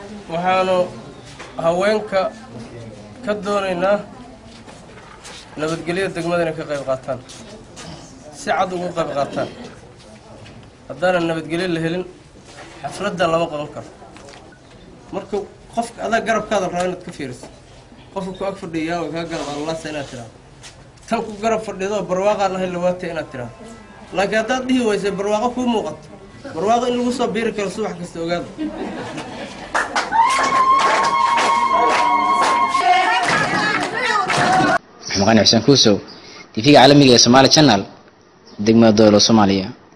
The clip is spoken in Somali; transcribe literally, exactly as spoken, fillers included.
waxaanu haweenka ka doonaynaa nabadgelyada degmada inay ka qayb qaataan si cad ugu qayb qaataan haddana nabadgelyo la helin xafladda lama qaban karo marka qofka adaa garabkaada raba inaad ka fiiriso qofka ku ag fadhiyaa oo ka garab Allah sayna tiraahdo tan ku garab fadhido barwaaqo lahayn lawaata inaad tiraahdo laakiin haddaad dhihi wayso barwaaqo ku muuqato barwaaqo in lagu soo biiri karo subax kasta ogaado محمد حسين كوسو تي في عالمي Somali Channel دقمة دولة Soomaaliya